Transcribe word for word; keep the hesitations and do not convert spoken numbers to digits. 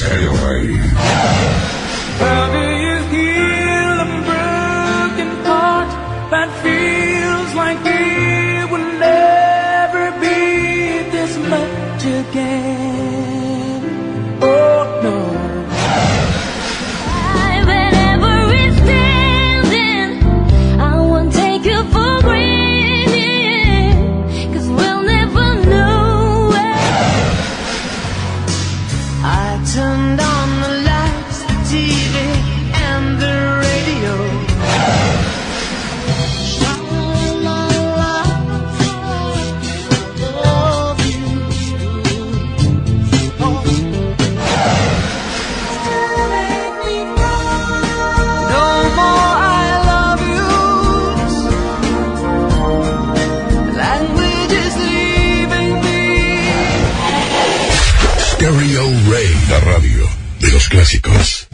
Stereo Ray. How do you heal a broken heart that feels like it will never be this much again? Oh no. Whenever it's standing, I won't take you for granted, 'cause we'll never know it. I turned on the lights, the T V, and the radio. No more I love yous. Language is leaving me. Stereo Ray, la radio de los clásicos.